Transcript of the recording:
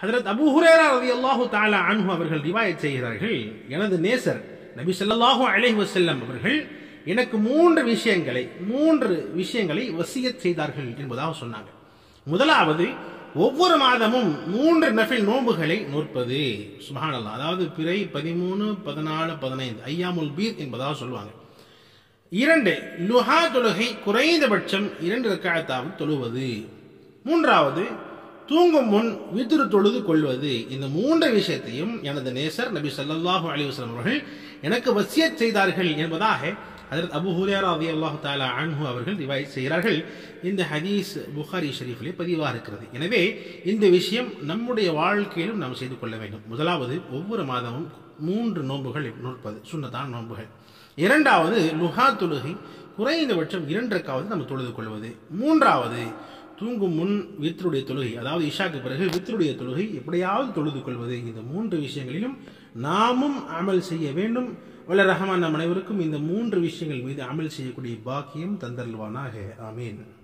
ஹஜ்ரத் Abu Hurairah ரலியல்லாஹு தஆலா அன்ஹு அவர்கள் ரிவாயத் செய்கிறார்கள், எனது நேசர் நபி ஸல்லல்லாஹு அலைஹி வஸல்லம் அவர்கள் எனக்கு மூன்று விஷயங்களை வசியத் செய்தார்கள் என்பதாக சொன்னாங்க. முதலாவது, ஒவ்வொரு மாதமும் 3 நஃபில் நோன்புகளை நோற்பது. சுப்ஹானல்லாஹ். அதாவது பிறை 13, 14, 15 ஐயாமுல் பீத் என்பதாக சொல்லுவாங்க. 2, லுஹா தொழுகை குறைந்தபட்சம் 2 ரக்அத்தாவது தொழுவது. 3வது, தூங்கும் முன் வித்ர் தொழுது கொள்வது. இந்த 3 விஷயத்தையும் எனது நேசர் நபி ஸல்லல்லாஹு அலைஹி வஸல்லம் அவர்கள் எனக்கு வசியத் செய்தார்கள் என்பதாக ஹஜ்ரத் அபூ ஹுரைரா ரலியல்லாஹு தஆலா அன்ஹு அவர்கள் ரிவாயத் செய்கிறார்கள். இந்த ஹதீஸ் புகாரி ஷரீஃபிலே பதிவாக இருக்கிறது. எனவே இந்த விஷயம் நம்முடைய வாழ்க்கையிலும் நாம் செய்து கொள்ள வேண்டும். முதலாவது, ஒவ்வொரு மாதமும் 3 நோன்புகள் நோற்பது, சுன்னத்தான நோன்புகள். 2வது, லுஹா தொழுகை குறைந்தபட்சம் 2 ரக்அத்தாவது நம்ம தொழுது கொள்வது. 3வது, தூங்கும் முன் வித்ருடைய தொழுகை, அதாவது இஷாக்கு பிறகு வித்ருடைய தொழுகை எப்படியாவது தொழுது கொள்வது. இந்த 3 விஷயங்களிலும் நாமும் அமல் செய்ய வேண்டும். வல்ல ரஹ்மான் நம் அனைவருக்கும் இந்த 3 விஷயங்கள் மீது அமல் செய்யக்கூடிய பாக்கியம் தந்தருள்வானாக. ஆமீன்.